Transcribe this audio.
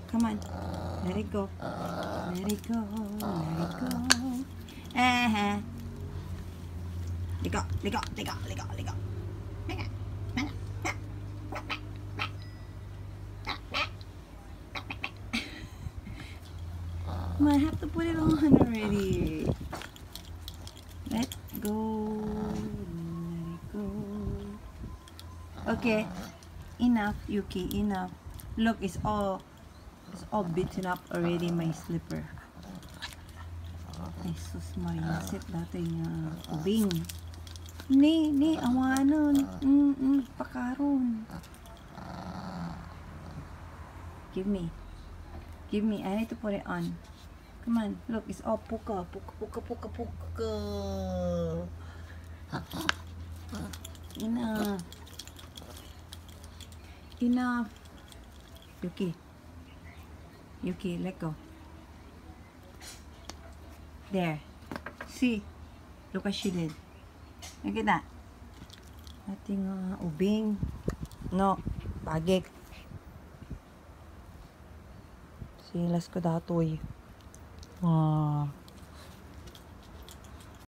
Come on. Let it go. Let it go. Let it go. Let go. Let go. Let go. Let go. Let go. I have to put it on already. Let go. Let it go. Okay. Enough, Yuki. Enough. Look, it's all beaten up already, my slipper. Ay, sus mariasit dati nga. Ubing. Ni, awanon. Pakaron. Give me. I need to put it on. Come on, look, it's all puka. Enough. Yuki, let go. There. See? Look what she did. Look at that. Ating ubing. No, bagik. Silas ko datoy.